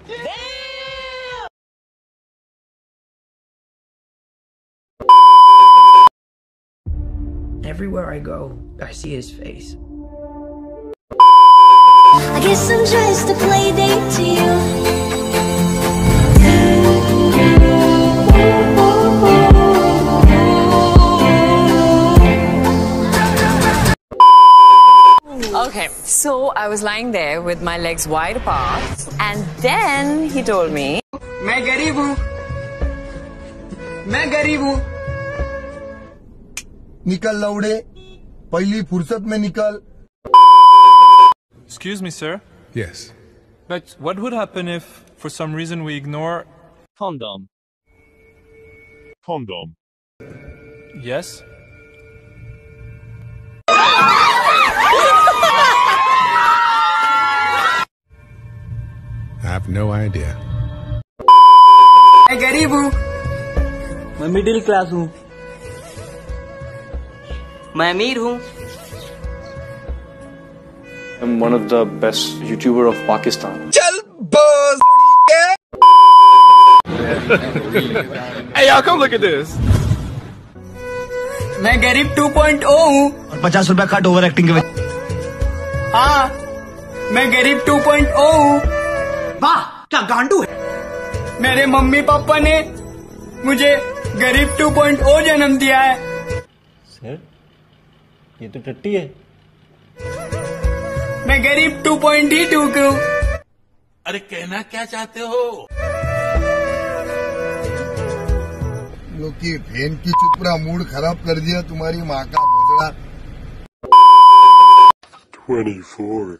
Everywhere I go, I see his face. I guess I'm just a play date to you. Okay, so I was lying there with my legs wide apart, and then he told me, मैं गरीब हूँ, मैं गरीब हूँ. निकल लौड़े, पहली फुर्सत में निकल. Excuse me, sir. Yes. But what would happen if, for some reason, we ignore condom? Condom. Yes? I have no idea. मैं गरीब हूँ, मैं मिडिल क्लास हूँ, मैं अमीर हूँ. I'm one of the best YouTuber of Pakistan. चल बोसड़ी के. Hey y'all, come look at this. मैं गरीब 2.0 हूँ. और 50 रुपया कट ओवर एक्टिंग के वजह. हाँ, मैं गरीब 2.0 हूँ. वाह, क्या गांडू है. मेरे मम्मी पापा ने मुझे गरीब 2.0 जन्म दिया है. सर, ये तो टट्टी है. मैं गरीब 2.2 हूँ. अरे कहना क्या चाहते हो? लोग की फैन की चुपड़ा मूड खराब कर दिया तुम्हारी माँ का भोसड़ा. 24.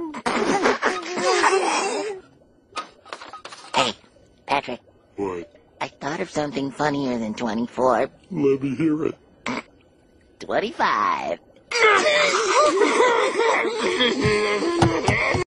Hey, Patrick. What? I thought of something funnier than 24. Let me hear it. 25.